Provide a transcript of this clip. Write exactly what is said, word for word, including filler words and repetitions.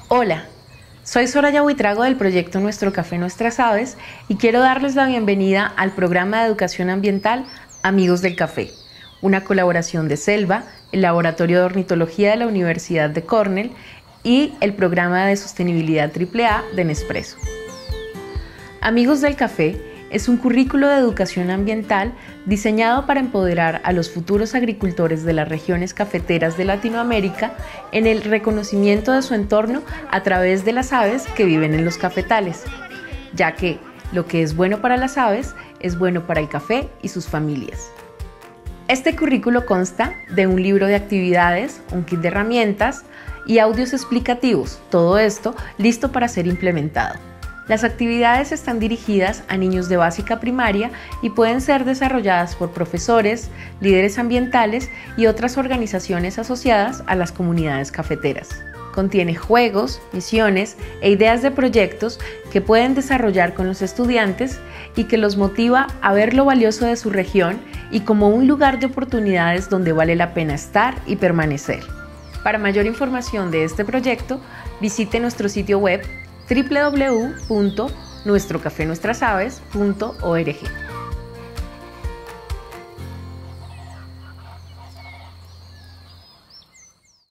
Hola, soy Soraya Buitrago del proyecto Nuestro Café Nuestras Aves y quiero darles la bienvenida al programa de educación ambiental Amigos del Café, una colaboración de Selva, el Laboratorio de Ornitología de la Universidad de Cornell y el Programa de Sostenibilidad triple A de Nespresso. Amigos del Café es un currículo de educación ambiental diseñado para empoderar a los futuros agricultores de las regiones cafeteras de Latinoamérica en el reconocimiento de su entorno a través de las aves que viven en los cafetales, ya que lo que es bueno para las aves es bueno para el café y sus familias. Este currículo consta de un libro de actividades, un kit de herramientas y audios explicativos, todo esto listo para ser implementado. Las actividades están dirigidas a niños de básica primaria y pueden ser desarrolladas por profesores, líderes ambientales y otras organizaciones asociadas a las comunidades cafeteras. Contiene juegos, misiones e ideas de proyectos que pueden desarrollar con los estudiantes y que los motiva a ver lo valioso de su región y como un lugar de oportunidades donde vale la pena estar y permanecer. Para mayor información de este proyecto, visite nuestro sitio web doble u doble u doble u punto nuestro café nuestras aves punto org.